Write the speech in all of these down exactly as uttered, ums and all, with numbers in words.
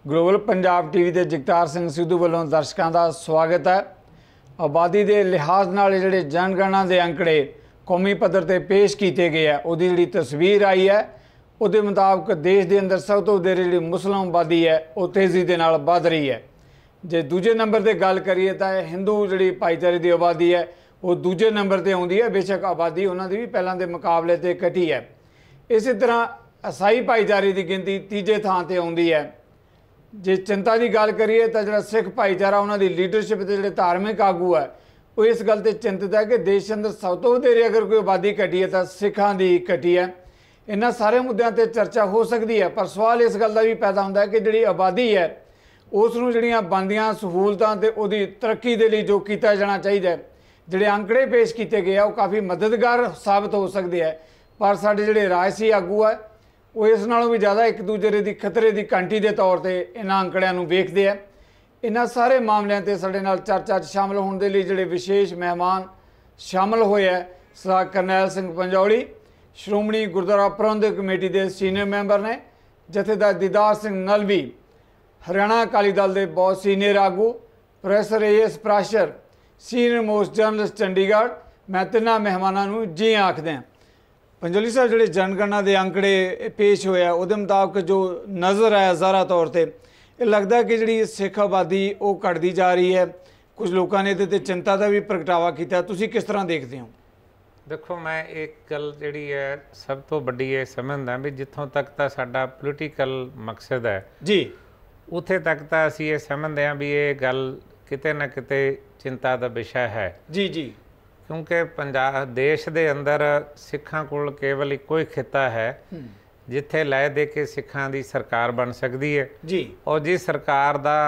Global Punjab TV के जगतार सिंह सिद्धू वालों दर्शकों का स्वागत है। आबादी के लिहाज नाल जिहड़े जनगणना के अंकड़े कौमी पद्धर ते पेश किए गए हैं उहदी जिहड़ी तस्वीर आई है उहदे मुताबिक देश के अंदर सब तो वधेरे जिहड़ी मुस्लिम आबादी है वो तेज़ी के नाल वध रही है। जे दूजे नंबर पर गल करिए तो हिंदू जिहड़ी भाईचारे की आबादी है वो दूजे नंबर पर आउंदी है। बेशक आबादी उन्हां दी भी पहलां दे मुकाबले ते घटी है। इस तरह ईसाई भाईचारे की गिनती तीजे थां ते आउंदी है। जे चिंता की गल करिए तो जो सिख भाईचारा उन्होंने लीडरशिप के जोड़े धार्मिक आगू है वो इस गल से चिंतित है कि देश अंदर सब तो वधेरे अगर कोई आबादी घटी है तो सिखां की घटी है। इन्होंने सारे मुद्दों पर चर्चा हो सकती है, पर सवाल इस गल का भी पैदा होता है कि जी आबादी है उसनूं जिहड़ियां बनदियां सहूलतां ते उहदी तरक्की के लिए जो किया जाना चाहिए, जिहड़े आंकड़े पेश किए गए वो काफ़ी मददगार साबित हो सकते हैं। पर साडे जिहड़े राजसी आगू है वो इस नालों भी ज़्यादा एक दूसरे की खतरे की घंटी के तौर पर इन्हां आंकड़ियां नूं वेखदे हैं। इन्हां सारे मामलों से साडे नाल चर्चा शामिल होने के लिए जिहड़े विशेष मेहमान शामिल होए है सरदार करनैल सिंह पंजौली श्रोमणी गुरुद्वारा प्रबंधक कमेटी के सीनियर मैंबर ने, जथेदार दीदार सिंह नलवी हरियाणा अकाली दल के बहुत सीनियर आगू, professor A S Parashar senior most journalist Chandigarh. मैं तिन्हां मेहमानों नूं जी आखदे हैं। पंजौली साहब जिहड़े जनगणना के आंकड़े पेश होए उहदे मुताबिक जो नज़र आया ज़ाहरा तौर पर यह लगता है कि जी सिख आबादी वो घटती जा रही है। कुछ लोगों ने इहदे ते चिंता का भी प्रगटावा किया, तुसीं किस तरह देखते हो? देखो, मैं एक गल जिहड़ी है सब तो वड्डी ये समझदा भी जिथों तक तो साडा पोलीटिकल मकसद है जी उत्थे तक तो असीं ये समझते हैं भी ये गल किते ना किते चिंता का विषय है जी जी क्योंकि पंजाब देश के अंदर सिखां कोल केवल इक्को ही खिता है जिथे लै दे के सिखां दी सरकार बन सकती है जी, और जिस सरकार दा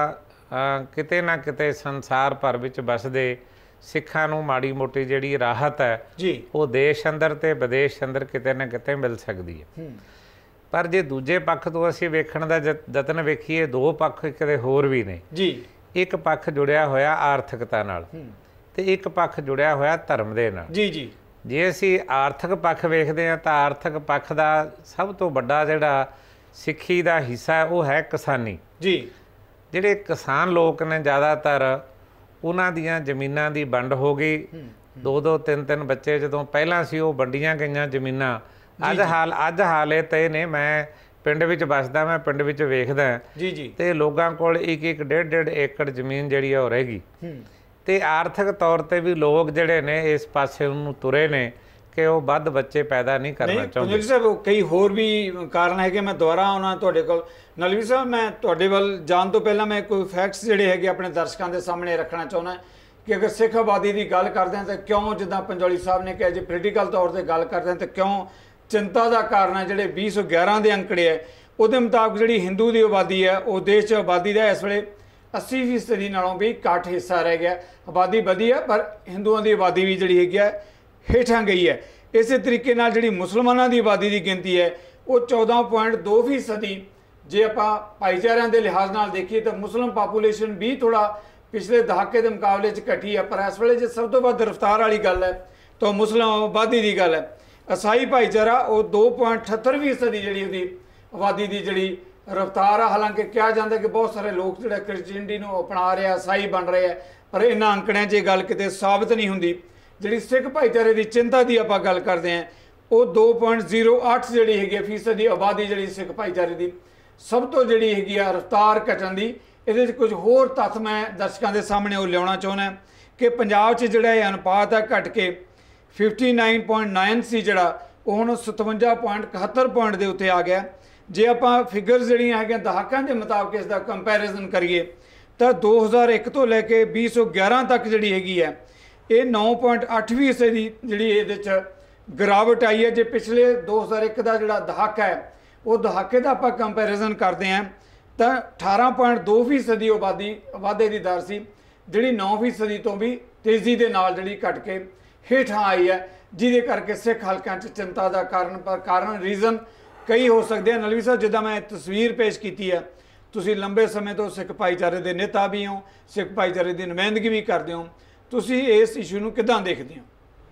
किते ना किते संसार भर विच बसदे सिखां नूं माड़ी मोटी जिहड़ी राहत है जी वो देश अंदर ते विदेश अंदर किते ना किते मिल सकती है। पर जे दूजे पक्ष तो असीं वेखण दा यतन वेखीए दो पक्ष किते होर भी ने जी। एक पक्ष जुड़िया होया आर्थिकता नाल ते एक पक्ष जुड़िया होया धर्म दे नाल जी जी। जे असीं आर्थिक पक्ष वेखदे हां तां आर्थिक पक्ष दा सब तो वड्डा जिहड़ा सिੱਖੀ दा हिस्सा है वो है किसानी जी। जिहड़े किसान लोग ने ज़्यादातर उन्हां दीयां जमीनां दी वंड हो गई, दो दो तीन तीन बच्चे जदों पहलां सी वो वंडियां गईयां जमीनां अज हाल अज हालत ये ने। मैं पिंड विच बसदा, मैं पिंड विच वेखदा जी जी ते लोगां कोल एक एक डेढ़ डेढ़ एकड़ जमीन जिहड़ी है वो रह गई ते आर्थिक तौर पर भी लोग जिहड़े ने इस पासे नूं तुरे ने कि वो वध बच्चे पैदा नहीं करना चाहुंदे। साहब कई होर भी कारण है कि मैं दुबारा आउणा तुहाडे कोल। नलवी साहब, मैं तुहाडे वल जाण तो पहला मैं कोई फैक्ट्स जिहड़े हैगे अपने दर्शकों के सामने रखना चाहुंदा कि अगर सिख आबादी की गल करते हैं तो क्यों जिद्दां पंजौली साहब ने कहा जी पोलीटिकल तौर पर गल करते हैं तो क्यों चिंता का कारण है जिहड़े बीस सौ ग्यारह के अंकड़े है उहदे मुताबिक जिहड़ी हिंदू की आबादी है वो देश आबादी का इस वेले अस्सी फीसदी नालों भी घट हिस्सा रह गया। आबादी वधी है पर हिंदुओं की आबादी भी जिहड़ी हैगी है हेठां गई है। इस तरीके नाल जिहड़ी मुसलमानों की आबादी की गिनती है वो चौदह पॉइंट दो फीसदी जे आपां भाईचारिਆਂ के लिहाज नाल देखिए तो मुस्लिम पापूलेशन भी थोड़ा पिछले दहाके के मुकाबले च घटी है। पर इस वेले जो सब तो वध रफ्तार वाली गल है तो मुस्लिम आबादी की गल है। ईसाई भाईचारा वो दो पॉइंट अठहत्तर फीसदी जी उसकी आबादी की जी रफ्तार है। हालांकि कहा जाता है कि बहुत सारे लोग जो क्रिश्चियनिटी अपना रहे ईसाई बन रहे हैं, पर इन्होंने अंकड़ियां च गल किते साबित नहीं होंगी। जी सिख भाईचारे की चिंता की आप गल करते हैं वो दो पॉइंट जीरो अठ जी है फीसदी आबादी जी सिख भाईचारे की सब तो जी हैगी रफ्तार घटन की। ये कुछ होर तत्थ मैं दर्शकों के सामने वो लिया चाहना कि पंजाब च जिहड़ा ये अनुपात है घट के फिफ्टी नाइन पॉइंट नाइन सी जड़ा वो हुण सतवंजा पॉइंट इकहत्तर पॉइंट के उत्ते आ गया। जे आप फिगर्स जिहड़ियां है दहाकों के मुताबिक इसका कंपैरिजन करिए तो दो हज़ार एक तो लैके बीस सौ ग्यारह तक जी हैगी है ये नौ पॉइंट अठ फीसदी जी ये गिरावट आई है। जो पिछले दो हज़ार एक का जोड़ा दहाका है वो दहाके का आप कंपैरिजन करते हैं तो अठारह पॉइंट दो फीसदी आबादी वाधे की दर सी जी नौ फीसदी तो भी तेज़ी के नाल जी घट के हेठां आई है, जिदे करके सिख हलकों च चिंता का कारण पर कारण रीजन कई हो सकते हैं। नलवी साहब, जिद्दां मैं तस्वीर पेश की है तुसीं लंबे समय तो सिख भाईचारे के नेता भी हो, सिख भाईचारे की नुमाइंदगी भी करते हो, तुसीं इस इशू नूं किदां देखदे हो?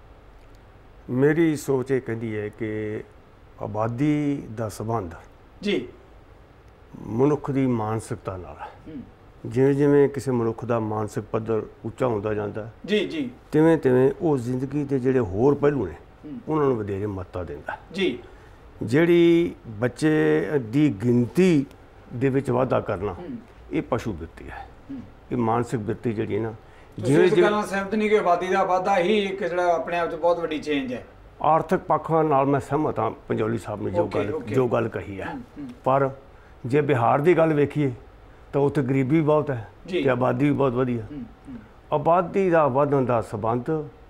मेरी सोच ये कहती है कि आबादी का संबंध जी ਮਨੁੱਖ ਦੀ ਮਾਨਸਿਕਤਾ ਨਾਲ ਹੈ। ਜਿਵੇਂ ਜਿਵੇਂ ਕਿਸੇ ਮਨੁੱਖ ਦਾ ਮਾਨਸਿਕ ਪੱਧਰ ਉੱਚਾ ਹੁੰਦਾ ਜਾਂਦਾ ਜੀ ਜੀ ਤਿਵੇਂ ਤਿਵੇਂ ਉਹ ਜ਼ਿੰਦਗੀ ਦੇ ਜਿਹੜੇ ਹੋਰ ਪਹਿਲੂ ਨੇ ਉਹਨਾਂ ਨੂੰ ਵਧੇਰੇ ਮਹੱਤਤਾ ਦਿੰਦਾ ਜੀ। ਜਿਹੜੀ ਬੱਚੇ ਦੀ ਗਿਣਤੀ ਦੇ ਵਿੱਚ ਵਾਧਾ ਕਰਨਾ ਇਹ ਪਸ਼ੂ ਬਿਰਤੀ ਹੈ। ਇਹ ਮਾਨਸਿਕ ਬਿਰਤੀ ਜਿਹੜੀ ਨਾ ਜਿਵੇਂ ਜਿਵੇਂ ਸਹਿਮਤ ਨਹੀਂ ਕਿ ਆਬਾਦੀ ਦਾ ਵਾਧਾ ਹੀ ਇੱਕ ਜਿਹੜਾ ਆਪਣੇ ਆਪ 'ਚ ਬਹੁਤ ਵੱਡੀ ਚੇਂਜ ਹੈ। ਆਰਥਿਕ ਪੱਖਾਂ ਨਾਲ ਮੈਂ ਸਹਿਮਤ ਹਾਂ ਪੰਜੋਲੀ ਸਾਹਿਬ ਨੇ ਜੋ ਗੱਲ ਜੋ ਗੱਲ ਕਹੀ ਹੈ, ਪਰ ਜੇ ਬਿਹਾਰ ਦੀ ਗੱਲ ਵੇਖੀਏ ਤਾਂ ਉੱਥੇ ਗਰੀਬੀ ਬਹੁਤ ਹੈ ਤੇ ਆਬਾਦੀ ਵੀ ਬਹੁਤ ਵਧੀਆ। ਆਬਾਦੀ ਦਾ ਵਧਣ ਦਾ ਸੰਬੰਧ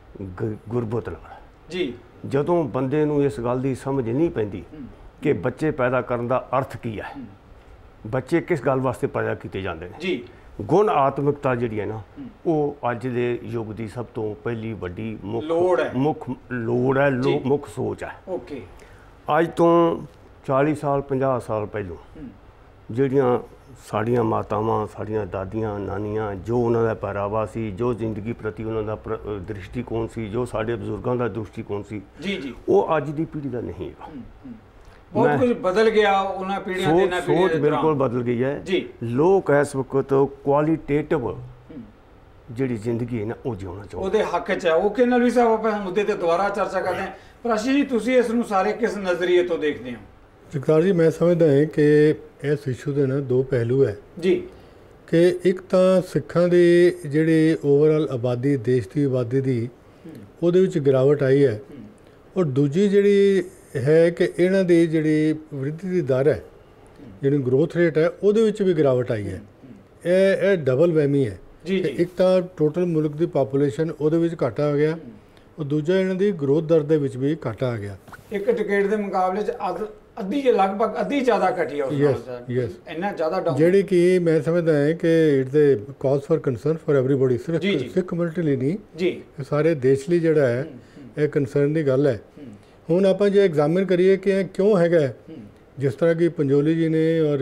ਗੁਰਬਤ ਨਾਲ ਜੀ। ਜਦੋਂ ਬੰਦੇ ਨੂੰ ਇਸ ਗੱਲ ਦੀ ਸਮਝ ਨਹੀਂ ਪੈਂਦੀ ਕਿ ਬੱਚੇ ਪੈਦਾ ਕਰਨ ਦਾ ਅਰਥ ਕੀ ਹੈ, ਬੱਚੇ ਕਿਸ ਗੱਲ ਵਾਸਤੇ ਪੈਦਾ ਕੀਤੇ ਜਾਂਦੇ ਨੇ ਜੀ, ਗੁਣ ਆਤਮਿਕਤਾ ਜਿਹੜੀ ਹੈ ਨਾ ਉਹ ਅੱਜ ਦੇ ਯੁੱਗ ਦੀ ਸਭ ਤੋਂ ਪਹਿਲੀ ਵੱਡੀ ਮੁੱਖ ਲੋੜ ਹੈ ਮੁੱਖ ਲੋੜ ਹੈ ਮੁੱਖ ਸੋਚ ਹੈ। ਓਕੇ। ਅੱਜ ਤੋਂ ਚਾਲੀ ਸਾਲ ਪੰਜਾਹ ਸਾਲ ਪਹਿਲੋਂ ਜਿਹੜੀਆਂ ਸਾਡੀਆਂ ਮਾਤਾਵਾਂ ਸਾਡੀਆਂ ਦਾਦੀਆਂ ਨਾਨੀਆਂ ਜੋ ਉਹਨਾਂ ਦਾ ਪਹਿਰਾਵਾ ਸੀ, ਜੋ ਜ਼ਿੰਦਗੀ ਪ੍ਰਤੀ ਉਹਨਾਂ ਦਾ ਦ੍ਰਿਸ਼ਟੀਕੋਣ ਸੀ, ਜੋ ਸਾਡੇ ਬਜ਼ੁਰਗਾਂ ਦਾ ਦ੍ਰਿਸ਼ਟੀਕੋਣ ਸੀ ਜੀ ਜੀ ਉਹ ਅੱਜ ਦੀ ਪੀੜ੍ਹੀ ਦਾ ਨਹੀਂ ਹੈਗਾ। ਬਹੁਤ ਕੁਝ ਬਦਲ ਗਿਆ ਉਹਨਾਂ ਪੀੜ੍ਹੀਆਂ ਦੇ ਨਾਲ। ਸੋਚ ਬਿਲਕੁਲ ਬਦਲ ਗਈ ਹੈ ਜੀ। ਲੋਕ ਇਸ ਵਕਤ ਕੁਆਲੀਟੇਟਿਵ ਜਿਹੜੀ ਜ਼ਿੰਦਗੀ ਹੈ ਨਾ ਉਹ ਜਿਉਣਾ ਚਾਹੁੰਦੇ, ਉਹਦੇ ਹੱਕ 'ਚ ਹੈ। ਓਕੇ ਨਲਵੀ ਸਾਹਿਬ, ਆਪਾਂ ਇਸ ਮੁੱਦੇ ਤੇ ਦੁਬਾਰਾ ਚਰਚਾ ਕਰਦੇ ਹਾਂ। ਪਰ ਆਸ਼ੀਸ਼ ਜੀ, ਤੁਸੀਂ ਇਸ ਨੂੰ ਸਾਰੇ ਕਿਸ ਨਜ਼ਰੀਏ ਤੋਂ ਦੇਖਦੇ ਹੋ? ਜਗਤਾਰ ਜੀ, ਮੈਂ ਸਮਝਦਾ ਹਾਂ ਕਿ ਇਸ ਇਸ਼ੂ ਦੇ ਨਾ ਦੋ ਪਹਿਲੂ ਹੈ ਜੀ। ਕਿ ਇੱਕ ਤਾਂ ਸਿੱਖਾਂ ਦੀ ਜਿਹੜੀ ਓਵਰਆਲ ਆਬਾਦੀ, ਦੇਸ਼ ਦੀ ਆਬਾਦੀ ਦੀ ਉਹਦੇ ਵਿੱਚ ਗਿਰਾਵਟ ਆਈ ਹੈ, ਔਰ ਦੂਜੀ ਜਿਹੜੀ ਹੈ ਕਿ ਇਹਨਾਂ ਦੀ ਜਿਹੜੀ ਵ੍ਰਿੱਧੀ ਦੀ ਦਰ ਹੈ, ਜਿਹੜੀ ਗਰੋਥ ਰੇਟ ਹੈ, ਉਹਦੇ ਵਿੱਚ ਵੀ ਗਿਰਾਵਟ ਆਈ ਹੈ। ਇਹ ਇਹ ਡਬਲ ਵਹਿਮੀ ਹੈ ਜੀ। ਇੱਕ ਤਾਂ ਟੋਟਲ ਮੁਲਕ ਦੀ ਪਾਪੂਲੇਸ਼ਨ ਉਹਦੇ ਵਿੱਚ ਘਾਟਾ ਆ ਗਿਆ, ਉਹ ਦੂਜਾ ਇਹਨਾਂ ਦੀ ਗਰੋਥ ਦਰ ਦੇ ਵਿੱਚ ਵੀ ਘਾਟਾ ਆ ਗਿਆ। ਇੱਕ ਡਿਕੇਡ ਦੇ ਮੁਕਾਬਲੇ 'ਚ ਅੱਧੀ ਲਗਭਗ ਅੱਧੀ ਜ਼ਿਆਦਾ ਘਟੀ ਹੈ। ਯੈਸ ਯੈਸ ਇੰਨਾ ਜ਼ਿਆਦਾ ਡਾਊਨ, ਜਿਹੜੀ ਕਿ ਮੈਂ ਸਮਝਦਾ ਹਾਂ ਕਿ it's a cause for concern for everybody. ਸਿਰਫ ਸਿੱਖ ਕਮਿਊਨਿਟੀ ਲਈ ਨਹੀਂ ਜੀ, ਸਾਰੇ ਦੇਸ਼ ਲਈ ਜਿਹੜਾ ਹੈ ਇਹ ਕੰਸਰਨ ਦੀ ਗੱਲ ਹੈ। ਹੁਣ ਆਪਾਂ ਜੇ ਐਗਜ਼ਾਮਿਨ ਕਰੀਏ ਕਿ ਇਹ ਕਿਉਂ ਹੈਗਾ, ਜਿਸ ਤਰ੍ਹਾਂ ਕਿ ਪੰਜੋਲੀ ਜੀ ਨੇ ਔਰ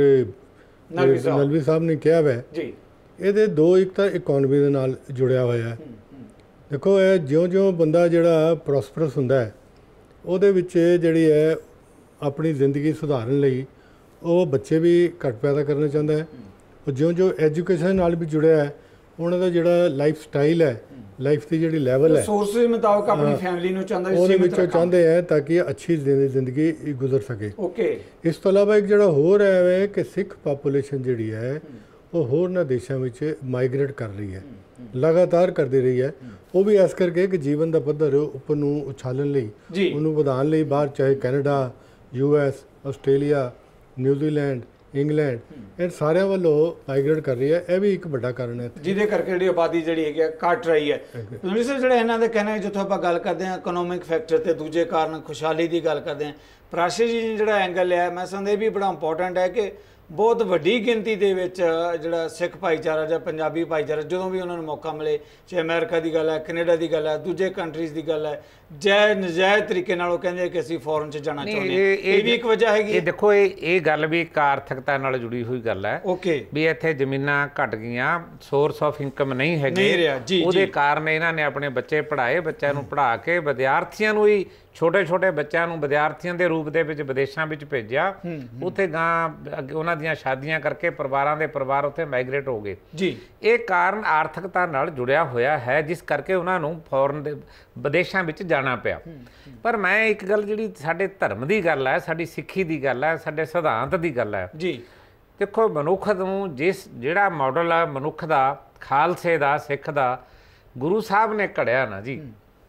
ਨਲਵੀ ਸਾਹਿਬ ਨੇ ਕਿਹਾ ਵੈ ਜੀ, ਇਹਦੇ ਦੋ, ਇੱਕ ਤਾਂ ਇਕਨੋਮੀ ਦੇ ਨਾਲ ਜੁੜਿਆ ਹੋਇਆ ਹੈ। ਦੇਖੋ, ਇਹ ਜਿਉਂ-ਜਿਉਂ ਬੰਦਾ ਜਿਹੜਾ ਪ੍ਰੋਸਪਰਸ ਹੁੰਦਾ ਹੈ ਉਹਦੇ ਵਿੱਚ ਜਿਹੜੀ ਹੈ ਆਪਣੀ ਜ਼ਿੰਦਗੀ ਸੁਧਾਰਨ ਲਈ ਉਹ ਬੱਚੇ ਵੀ ਘੱਟ ਪੈਦਾ ਕਰਨਾ ਚਾਹੁੰਦਾ ਹੈ। ਉਹ ਜਿਉਂ-ਜਿਉਂ ਐਜੂਕੇਸ਼ਨ ਨਾਲ ਵੀ ਜੁੜਿਆ ਹੈ, ਉਹਨਾਂ ਦਾ ਜਿਹੜਾ ਲਾਈਫ ਸਟਾਈਲ ਹੈ, ਲਾਈਫ ਦੀ ਜਿਹੜੀ ਲੈਵਲ ਹੈ, ਸੋਰਸ ਦੇ ਮੁਤਾਬਕ ਆਪਣੀ ਫੈਮਿਲੀ ਨੂੰ ਚਾਹੁੰਦਾ ਹੈ, ਉਹਦੇ ਵਿੱਚੋਂ ਚਾਹੁੰਦੇ ਹੈ ਤਾਂ ਕਿ ਅੱਛੀ ਜ਼ਿੰਦਗੀ ਗੁਜ਼ਰ ਸਕੇ। ਓਕੇ। ਇਸ ਤੋਂ ਇਲਾਵਾ ਇੱਕ ਜਿਹੜਾ ਹੋਰ ਹੈ ਕਿ ਸਿੱਖ ਪਾਪੂਲੇਸ਼ਨ ਜਿਹੜੀ ਹੈ ਉਹ ਹੋਰਨਾਂ ਦੇਸ਼ਾਂ ਵਿੱਚ ਮਾਈਗ੍ਰੇਟ ਕਰ ਰਹੀ ਹੈ, ਲਗਾਤਾਰ ਕਰਦੀ ਰਹੀ ਹੈ। ਉਹ ਵੀ ਇਸ ਕਰਕੇ ਕਿ ਜੀਵਨ ਦਾ ਪੱਧਰ ਉੱਪਰ ਨੂੰ ਉਛਾਲਣ ਲਈ, ਉਹਨੂੰ ਵਧਾਉਣ ਲਈ ਬਾਹਰ, ਚਾਹੇ Canada, U S, Australia, New Zealand, England, ਇਹ ਸਾਰਿਆਂ ਵੱਲੋਂ ਮਾਈਗ੍ਰੇਟ ਕਰ ਰਹੀ ਹੈ। ਇਹ ਵੀ ਇੱਕ ਵੱਡਾ ਕਾਰਨ ਹੈ ਜਿਹਦੇ ਕਰਕੇ ਜਿਹੜੀ ਆਬਾਦੀ ਜਿਹੜੀ ਹੈਗੀ ਘਟ ਰਹੀ ਹੈ। ਸਰ, ਜਿਹੜਾ ਇਹਨਾਂ ਦੇ ਕਹਿਣਾ, ਜਿੱਥੋਂ ਆਪਾਂ ਗੱਲ ਕਰਦੇ ਹਾਂ ਇਕਨੋਮਿਕ ਫੈਕਟਰ ਤੇ ਦੂਜੇ ਕਾਰਨ ਖੁਸ਼ਹਾਲੀ ਦੀ ਗੱਲ ਕਰਦੇ ਹਾਂ, ਪ੍ਰਾਸ਼ੀ ਜੀ ਨੇ ਜਿਹੜਾ ਐਂਗਲ ਲਿਆ, ਮੈਂ ਸਮਝਦਾ ਇਹ ਵੀ ਬੜਾ ਇੰਪੋਰਟੈਂਟ ਹੈ ਕਿ ਬਹੁਤ ਵੱਡੀ ਗਿਣਤੀ ਦੇ ਵਿੱਚ ਜਿਹੜਾ ਸਿੱਖ ਭਾਈਚਾਰਾ ਜਾਂ ਪੰਜਾਬੀ ਭਾਈਚਾਰਾ, ਜਦੋਂ ਵੀ ਉਹਨਾਂ ਨੂੰ ਮੌਕਾ ਮਿਲੇ, ਚਾਹੇ ਅਮਰੀਕਾ ਦੀ ਗੱਲ ਹੈ, ਕੈਨੇਡਾ ਦੀ ਗੱਲ ਹੈ, ਦੂਜੇ ਕੰਟਰੀਜ਼ ਦੀ ਗੱਲ ਹੈ, ਜੈ ਨਜਾਇਜ਼ ਤਰੀਕੇ ਨਾਲ ਉਹ ਕਹਿੰਦੇ ਕਿ ਅਸੀਂ ਫੋਰਨ 'ਚ ਜਾਣਾ ਚਾਹੁੰਦੇ ਹਾਂ। ਇਹ ਵੀ ਇੱਕ ਵਜ੍ਹਾ ਹੈਗੀ। ਇਹ ਦੇਖੋ, ਇਹ ਇਹ ਗੱਲ ਵੀ ਇੱਕ ਆਰਥਿਕਤਾ ਨਾਲ ਜੁੜੀ ਹੋਈ ਗੱਲ ਹੈ। ਓਕੇ। ਵੀ ਇੱਥੇ ਜ਼ਮੀਨਾਂ ਘਟ ਗਈਆਂ, ਸੋਰਸ ਆਫ ਇਨਕਮ ਨਹੀਂ ਹੈਗੇ, ਉਹਦੇ ਕਾਰਨ ਇਹਨਾਂ ਨੇ ਆਪਣੇ ਬੱਚੇ ਪੜ੍ਹਾਏ, ਬੱਚਿਆਂ ਨੂੰ ਪੜ੍ਹਾ ਕੇ ਵਿਦਿਆਰਥੀਆਂ ਨੂੰ ਹੀ, ਛੋਟੇ ਛੋਟੇ ਬੱਚਿਆਂ ਨੂੰ ਵਿਦਿਆਰਥੀਆਂ ਦੇ ਰੂਪ ਦੇ ਵਿੱਚ ਵਿਦੇਸ਼ਾਂ ਵਿੱਚ ਭੇਜਿਆ। ਉੱਥੇ ਗਾਂ ਉਹਨਾਂ ਦੀਆਂ ਸ਼ਾਦੀਆਂ ਕਰਕੇ ਪਰਿਵਾਰਾਂ ਦੇ ਪਰਿਵਾਰ ਉੱਥੇ ਮਾਈਗ੍ਰੇਟ ਹੋ ਗਏ ਜੀ। ਇਹ ਕਾਰਨ ਆਰਥਿਕਤਾ ਨਾਲ ਜੁੜਿਆ ਹੋਇਆ ਹੈ, ਜਿਸ ਕਰਕੇ ਉਹਨਾਂ ਨੂੰ ਫੋਰਨ ਦੇ ਵਿਦੇਸ਼ਾਂ ਵਿੱਚ ਜਾਣਾ ਪਿਆ। ਪਰ ਮੈਂ ਇੱਕ ਗੱਲ, ਜਿਹੜੀ ਸਾਡੇ ਧਰਮ ਦੀ ਗੱਲ ਹੈ, ਸਾਡੀ ਸਿੱਖੀ ਦੀ ਗੱਲ ਹੈ, ਸਾਡੇ ਸਿਧਾਂਤ ਦੀ ਗੱਲ ਹੈ ਜੀ। ਦੇਖੋ, ਮਨੁੱਖ ਨੂੰ ਜਿਸ ਜਿਹੜਾ ਮਾਡਲ ਹੈ ਮਨੁੱਖ ਦਾ, ਖਾਲਸੇ ਦਾ, ਸਿੱਖ ਦਾ, ਗੁਰੂ ਸਾਹਿਬ ਨੇ ਘੜਿਆ ਨਾ ਜੀ,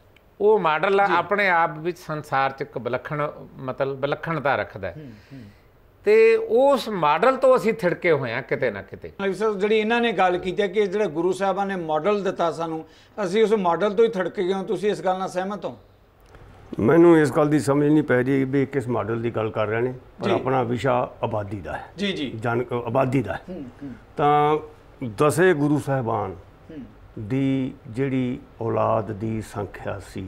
ਉਹ ਮਾਡਲ ਆਪਣੇ ਆਪ ਵਿੱਚ ਸੰਸਾਰ 'ਚ ਇੱਕ ਵਿਲੱਖਣ, ਮਤਲਬ ਵਿਲੱਖਣਤਾ ਰੱਖਦਾ ਹੈ। ਤੇ ਉਸ ਮਾਡਲ ਤੋਂ ਅਸੀਂ ਥਿੜਕੇ ਹੋਏ ਹਾਂ ਕਿਤੇ ਨਾ ਕਿਤੇ। ਜਿਹੜੀ ਇਹਨਾਂ ਨੇ ਗੱਲ ਕੀਤੀ ਕਿ ਜਿਹੜਾ ਗੁਰੂ ਸਾਹਿਬਾਂ ਨੇ ਮਾਡਲ ਦਿੱਤਾ ਸਾਨੂੰ, ਅਸੀਂ ਉਸ ਮਾਡਲ ਤੋਂ ਹੀ ਥਿੜਕੇ ਗਏ ਹਾਂ, ਤੁਸੀਂ ਇਸ ਗੱਲ ਨਾਲ ਸਹਿਮਤ ਹੋ? ਮੈਨੂੰ ਇਸ ਗੱਲ ਦੀ ਸਮਝ ਨਹੀਂ ਪੈ ਰਹੀ ਵੀ ਕਿਸ ਮਾਡਲ ਦੀ ਗੱਲ ਕਰ ਰਹੇ ਨੇ, ਪਰ ਆਪਣਾ ਵਿਸ਼ਾ ਆਬਾਦੀ ਦਾ ਹੈ ਜੀ ਜੀ ਜਨ ਆਬਾਦੀ ਦਾ। ਤਾਂ ਦਸੇ ਗੁਰੂ ਸਾਹਿਬਾਨ ਦੀ ਜਿਹੜੀ ਔਲਾਦ ਦੀ ਸੰਖਿਆ ਸੀ,